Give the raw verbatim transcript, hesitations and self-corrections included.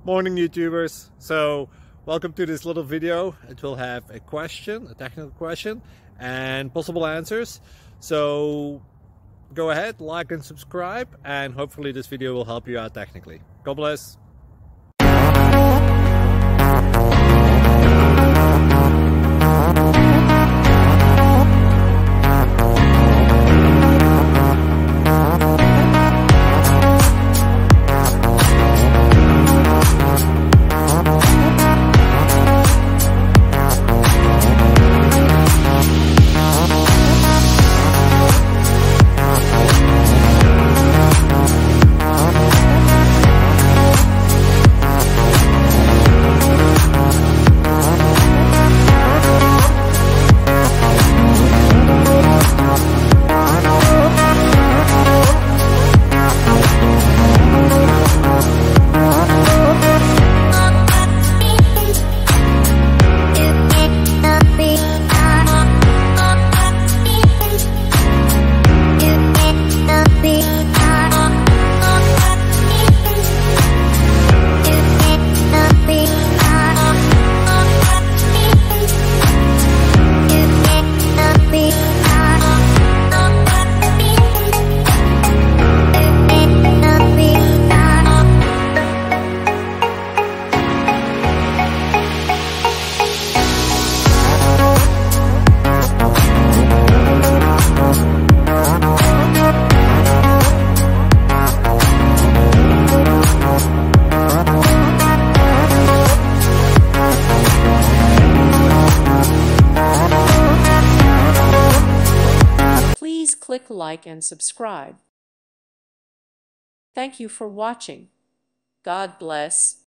Morning YouTubers. So welcome to this little video. It will have a question, a technical question, and possible answers. So go ahead, like and subscribe, and hopefully this video will help you out technically. God bless. Please click like and subscribe. Thank you for watching. God bless.